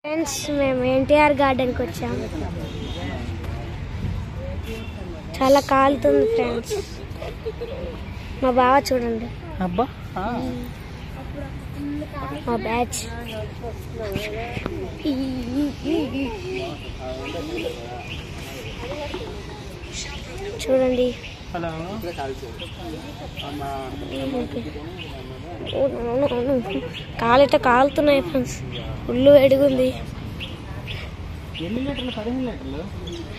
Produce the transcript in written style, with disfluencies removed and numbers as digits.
Friends మేము ఎన్టీఆర్ గార్డెన్కి వచ్చాము. చాలా కాలుతుంది ఫ్రెండ్స్. మా బావ చూడండి, అబ్బా మా బ్యాచ్. చూడండి కాలిట కాలుతున్నాయి ఫ్రెండ్స్. ఫుల్ వేడిగుంది. ఎన్ని లీటర్లు? 15 లీటర్లు.